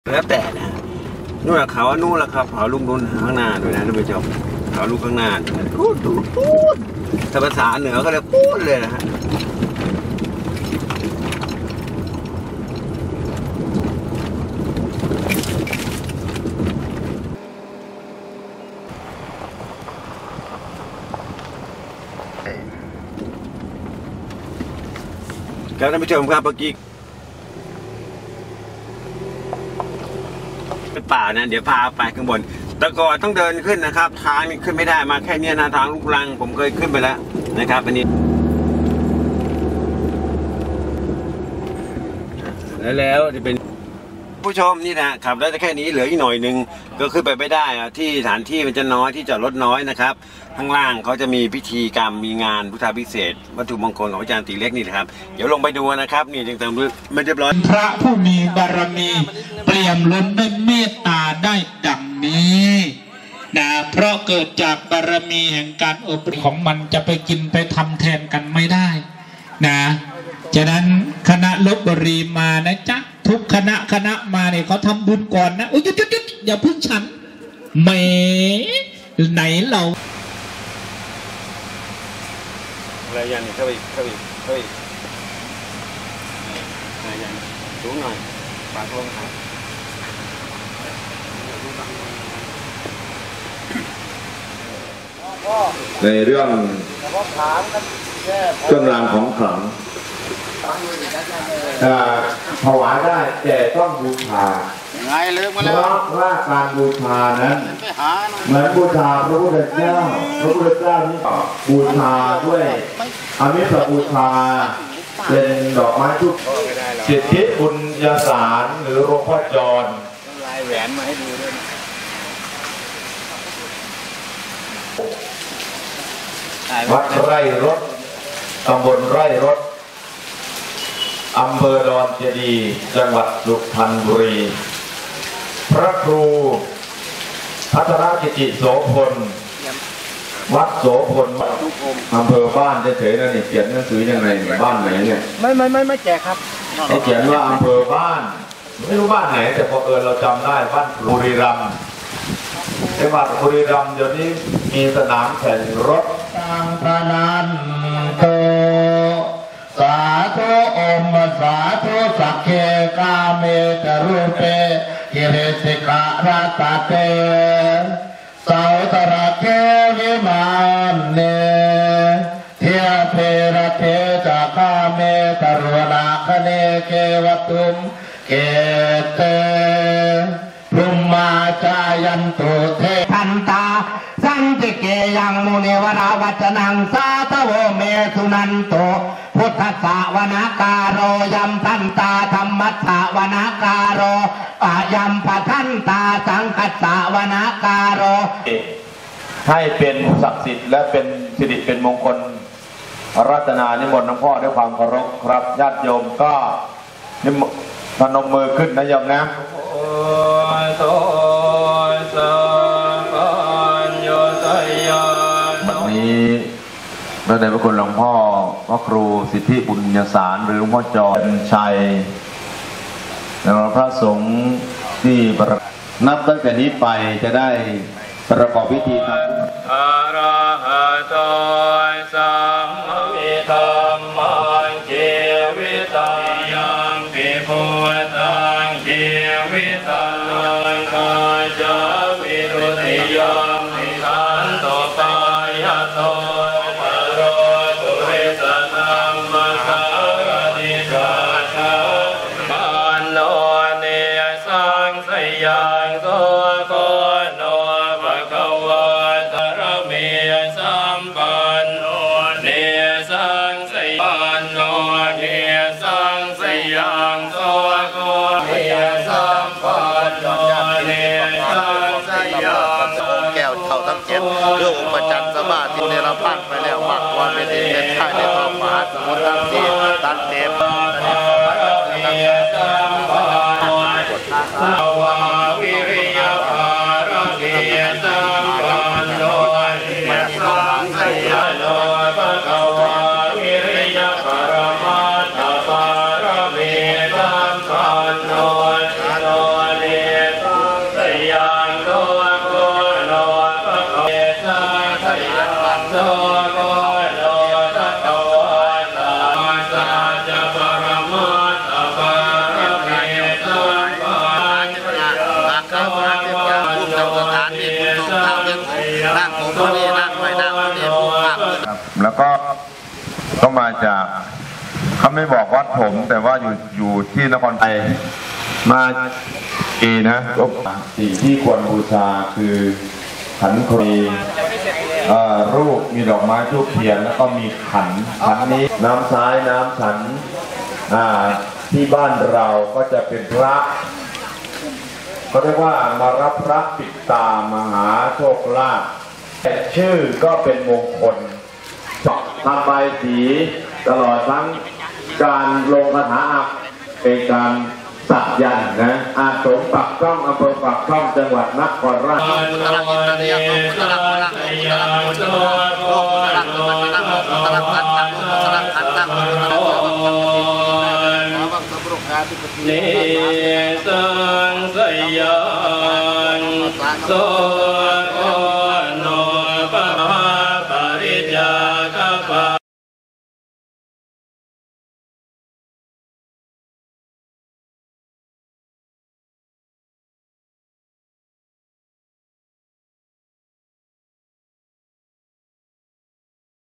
แล้วแต่นะนู่นแหละเขานู่นแหละครับเขาลุงนู่นข้างหน้าด้วยนะท่านผู้ชมเขาลุกข้างหน้าพูดถ้าภาษาเหนือก็เลยพูดเลยนะฮะครับท่านผู้ชมครับเมื่อกี้เป็นป่านะเดี๋ยวพาไปข้างบนแต่ก่อนต้องเดินขึ้นนะครับทางนี้ขึ้นไม่ได้มาแค่นี้นะทางลูกรังผมเคยขึ้นไปแล้วนะครับอันนี้แล้วจะเป็นผู้ชมนี่นะขับได้แค่นี้เหลืออีกหน่อยนึงก็ขึ้นไปไม่ได้ที่สถานที่มันจะน้อยที่จอดรถน้อยนะครับข้างล่างเขาจะมีพิธีกรรมมีงานพุทธาภิเษกวัตถุมงคลของอาจารย์ตีเล็กนี่นะครับเดี๋ยวลงไปดูนะครับนี่จึงเติมด้วยไม่เรียบร้อยพระผู้มีบารมีเปี่ยมล้นด้วยเมตตาได้ดังนี้นะเพราะเกิดจากบารมีแห่งการอบรมของมันจะไปกินไปทำแทนกันไม่ได้นะฉะนั้นคณะลพบุรีมานะจ๊ะทุกคณะมาเนี่ยเขาทำบุญก่อนนะหยุดอย่าพึ่งฉันแหมไหนเราอะไรยันเข้าไปอะไรยันสูงหน่อยปากลงครับในเรื่องเครื่องรางของขลังถวายได้แต่ต้องบูชาเพราะว่าการบูชานั้นเหมือนบูชาพระพุทธเจ้านี่บูชาด้วยอามิสบูชาเป็นดอกไม้ทุกสิทธิบุญญาสารหรือหลวงพ่อจรลายแหวนมาให้ดูด้วยวัดไร่รถตำบลไร่รถอำเภอดอนเจดีย์จังหวัดสุพรรณบุรีพระครูพัฒนกิติโสพลวัดโสพลอำเภอบ้านเฉยๆนั่นนี่เขียนหนังสือยังไงบ้านไหนเนี่ยไม่แจกครับเขาเขียนว่าอำเภอบ้านไม่รู้บ้านไหนแต่พอเราจำได้บ้านบุรีรัมย์จังหวัดบุรีรัมย์เดี๋ยวนี้มีสนามแข่งรถตังพนันโตสาธุอมสาธุสักเคกาเมตรูเปกิริสิการาตเตสาวตระเกวิมานเนเทียเพระเทจักาเมตรุนาคเนเกวตุมเกเตพุมมาจายันตุเทพันตาสันติเกยังมุนิวราวัจนังสาทโวเมสุนันโตพุทธสาวนาการโรยัมทันตาธรรมัสสาวนาการโรอายัมปทันตาสังคัสสาวนาการโรให้เป็นศักดิ์สิทธิ์และเป็นสิริเป็นมงคลรัตนานิมนต์หลวงพ่อด้วยความเคารพครับญาติโยมก็พนมมือขึ้นนะโยมนะวันนี้พระเดชพระคุณหลวงพ่อพระครูสิทธิบุญญาสารหรือหลวงพ่อจรชัยและพระสงฆ์ที่นับตั้งแต่นี้ไปจะได้ประกอบพิธีทำอะระหะโตสัมมาสัมพุทธัสสะชีวิตังยังปิพุทธังชีวิตังกาจาวิรุติยังนิทันโตปายโตปโรตุเรสนัมมะสารติจาชาปานโนเนสังสยังโตโกโนภะคะวะตะระเมสัมปันโนเนสังสยังโนเนสังสยังโตโกเนสัมปันโนเนสังสยังแก้วเท่าทั้งเจ็ดเรื่องอุปจันทร์สมาธิในระพันไปแล้วมากกว่าเป็นเด็ดขาดในท้องมหาสมุทรทั้งสี่ตันเต็มสวาวิริยภารเกสัมปันโนเนสังสยังโนภะคะวะวิริยปรมัตถปารเมสัมปันโนเนนั่งผมคนนี้นั่งไม่นั่งคนนี้ผู้ภาคแล้วก็มาจากเขาไม่บอกวัดผมแต่ว่าอยู่ที่นครไทยมานะสิ่งที่ควรบูชาคือขันครีรูปมีดอกไม้ทูบเทียนแล้วก็มีขันนี้น้ำซ้ายน้ำฉันที่บ้านเราก็จะเป็นพระเขาเรียกว่ามารับพระปิดตามหาโชคลาภแต่ชื่อก็เป็นมงคลทำใบสีตลอดทั้งการลงคาถาอาคมเป็นการสักยันต์นะอาสมปักช่องอำเภอปักช่องจังหวัดนครราชสีมานิสังสยานโส